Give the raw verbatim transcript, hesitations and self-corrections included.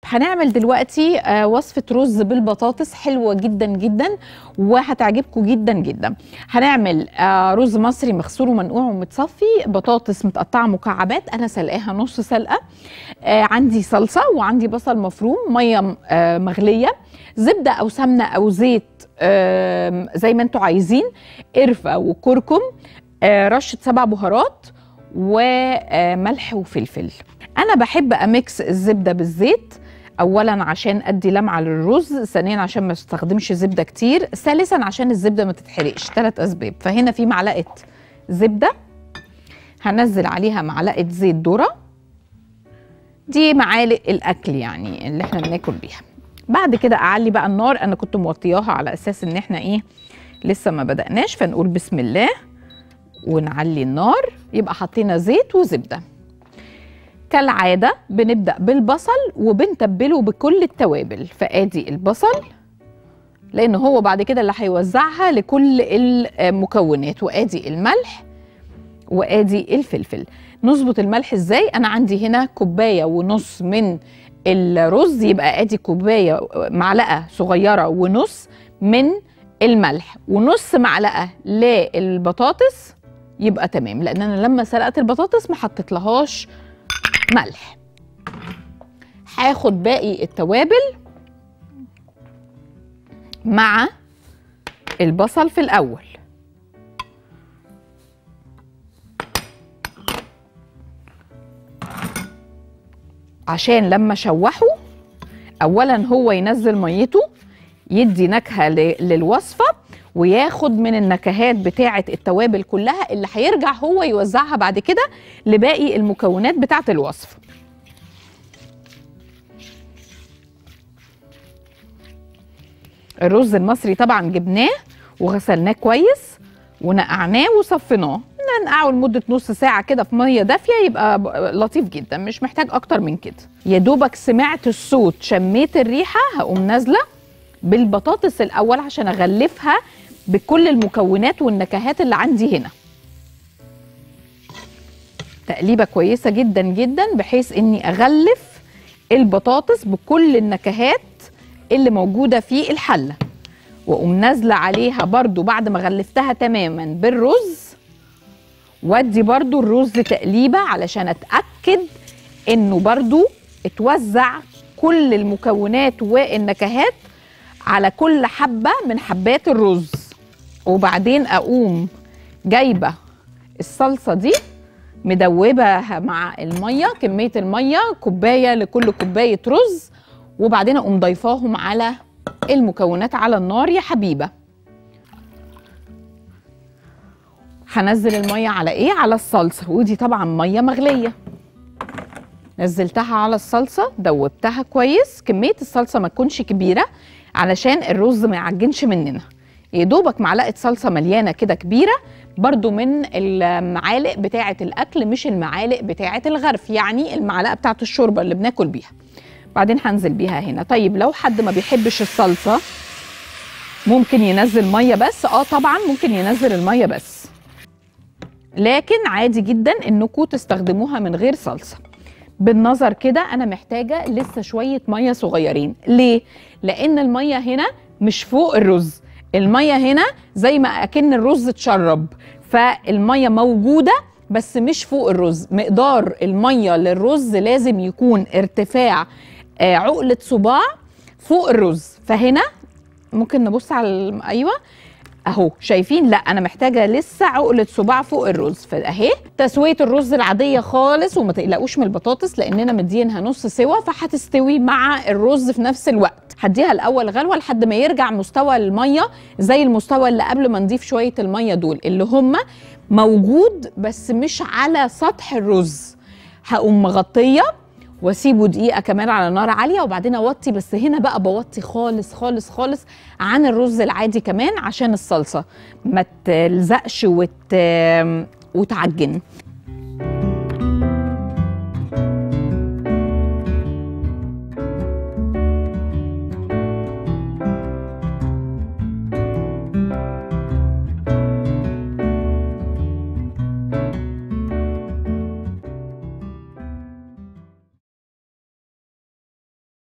هنعمل دلوقتي آه وصفة رز بالبطاطس حلوة جدا جدا وهتعجبكم جدا جدا. هنعمل آه رز مصري مغسول ومنقوع ومتصفي، بطاطس متقطعة مكعبات أنا سلقاها نص سلقة، آه عندي صلصة وعندي بصل مفروم، مية آه مغلية، زبدة أو سمنة أو زيت آه زي ما انتوا عايزين، قرفة وكركم، آه رشة سبع بهارات وملح وفلفل. انا بحب اميكس الزبده بالزيت، اولا عشان ادي لمعه للرز، ثانيا عشان ما استخدمش زبده كتير، ثالثا عشان الزبده ما تتحرقش. ثلاث اسباب. فهنا في معلقه زبده، هنزل عليها معلقه زيت ذره، دي معالق الاكل يعني اللي احنا بناكل بيها. بعد كده اعلي بقى النار، انا كنت موطياها على اساس ان احنا ايه لسه ما بدأناش، فنقول بسم الله ونعلي النار. يبقى حطينا زيت وزبده. كالعادة بنبدأ بالبصل وبنتبله بكل التوابل، فادي البصل لأن هو بعد كده اللي هيوزعها لكل المكونات، وادي الملح وادي الفلفل. نظبط الملح ازاي؟ أنا عندي هنا كوباية ونص من الرز، يبقى ادي كوباية معلقة صغيرة ونص من الملح، ونص معلقة للبطاطس يبقى تمام، لأن أنا لما سلقت البطاطس ما حطيتلهاش ملح. هاخد باقي التوابل مع البصل في الاول، عشان لما اشوحه اولا هو ينزل ميته يدي نكهه للوصفه، وياخد من النكهات بتاعه التوابل كلها اللي هيرجع هو يوزعها بعد كده لباقي المكونات بتاعه الوصفه. الرز المصري طبعا جبناه وغسلناه كويس ونقعناه وصفيناه، ننقعه لمده نص ساعه كده في ميه دافيه، يبقى لطيف جدا، مش محتاج اكتر من كده. يا دوبك سمعت الصوت شميت الريحه هقوم نازله بالبطاطس الاول عشان اغلفها بكل المكونات والنكهات اللي عندي هنا. تقليبه كويسه جدا جدا بحيث اني اغلف البطاطس بكل النكهات اللي موجوده في الحله، واقوم نازله عليها برضو بعد ما غلفتها تماما بالرز، وادي برضو الرز تقليبه علشان اتاكد انه برضو اتوزع كل المكونات والنكهات على كل حبه من حبات الرز. وبعدين اقوم جايبه الصلصه دي مدوبها مع الميه، كميه الميه كوبايه لكل كوبايه رز، وبعدين اقوم ضيفاهم على المكونات على النار يا حبيبه. هنزل الميه على ايه؟ على الصلصه، ودي طبعا ميه مغليه. نزلتها على الصلصه دوبتها كويس، كميه الصلصه ما تكونش كبيره علشان الرز ما يعجنش مننا، يا دوبك معلقه صلصه مليانه كده كبيره، برضو من المعالق بتاعه الاكل مش المعالق بتاعه الغرف، يعني المعلقه بتاعه الشوربه اللي بناكل بيها. بعدين هنزل بيها هنا. طيب لو حد ما بيحبش الصلصه ممكن ينزل ميه بس، اه طبعا ممكن ينزل الميه بس، لكن عادي جدا انكم تستخدموها من غير صلصه. بالنظر كده انا محتاجه لسه شويه ميه صغيرين. ليه؟ لان الميه هنا مش فوق الرز، الميه هنا زي ما اكن الرز اتشرب، فالميه موجوده بس مش فوق الرز. مقدار الميه للرز لازم يكون ارتفاع آه عقله صباع فوق الرز. فهنا ممكن نبص على ايوه اهو، شايفين؟ لا انا محتاجه لسه عقله صباع فوق الرز. فاهي تسويه الرز العاديه خالص، وما تقلقوش من البطاطس لاننا مدينها نص سوا، فهتستوي مع الرز في نفس الوقت. هديها الاول غلوه لحد ما يرجع مستوى الميه زي المستوى اللي قبل ما نضيف شويه الميه دول، اللي هم موجود بس مش على سطح الرز. هقوم مغطيه واسيبه دقيقه كمان على نار عاليه، وبعدين اوطي، بس هنا بقى بوطي خالص خالص خالص عن الرز العادي كمان عشان الصلصه ما تلزقش وت... وتعجن.